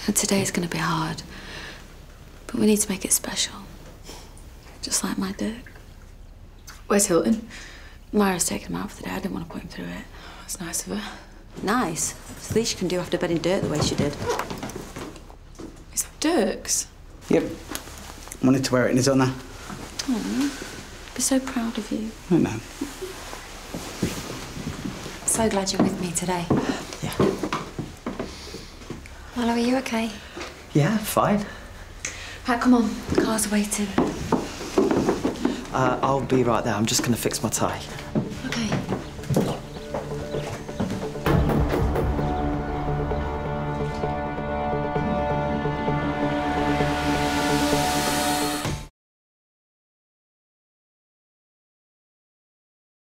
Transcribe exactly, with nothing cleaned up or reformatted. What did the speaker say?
And today's going to be hard. But we need to make it special. Just like my Dirk. Where's Hilton? Myra's taken him out for the day. I didn't want to put him through it. That's nice of her. Nice. It's the least you can do after bedding Dirk the way she did. Is that Dirk's? Yep. Wanted to wear it in his honour. Oh, be so proud of you. I know. So glad you're with me today. Yeah. Milo, are you okay? Yeah, fine. Right, come on. The car's waiting. Uh, I'll be right there. I'm just going to fix my tie.